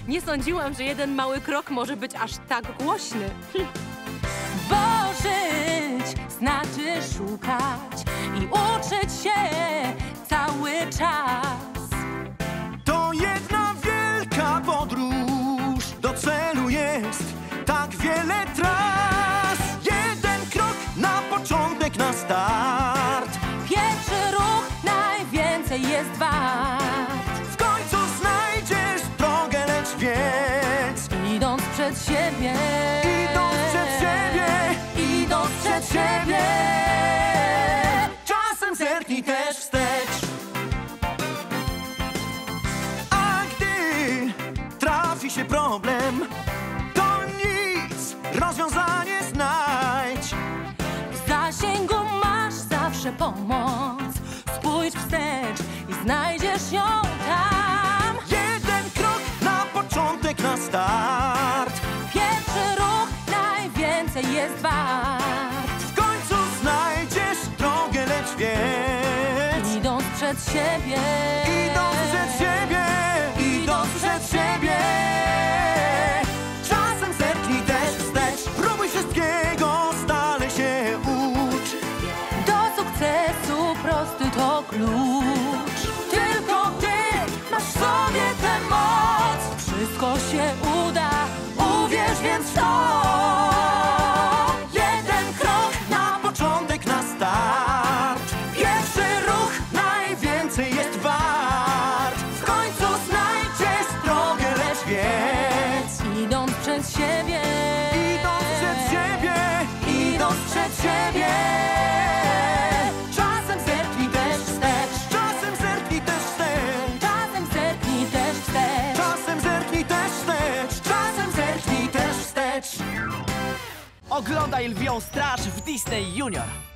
Nie sądziłam, że jeden mały krok może być aż tak głośny. Bo żyć znaczy szukać i uczyć się cały czas. To jedna wielka podróż, do celu jest tak wiele tras. Jeden krok na początek, na start. Pierwszy ruch najwięcej jest wart. W końcu znajdziesz drogę, lecz wiedz, Idąc przed siebie, idąc przed siebie, idąc przed siebie, czasem zerknij też wstecz. A gdy trafi się problem, to nic, rozwiązanie znajdź. w zasięgu masz zawsze pomoc. Spójrz wstecz i znajdziesz ją tam. Jeden krok na początek, na start. Pierwszy ruch najwięcej jest wart. W końcu znajdziesz drogę, lecz wiedz, Idąc przed siebie, idąc przed siebie, idąc przed siebie, czasem zerknij też wstecz. Próbuj wszystkiego, stale się ucz. do sukcesu prosty to klucz. Tylko ty masz w sobie tę moc. Wszystko się uda, uwierz więc w to. Jeden krok na początek, na start. Pierwszy ruch najwięcej jest wart. W końcu znajdziesz drogę, lecz wiedz, Idąc przed siebie, idąc przed siebie, idąc przed siebie, czasem zerknij też wstecz. Czasem zerknij też wstecz. czasem zerknij też wstecz. Czasem zerknij też wstecz. Czasem zerknij też wstecz. Oglądaj Lwią Straż w Disney Junior.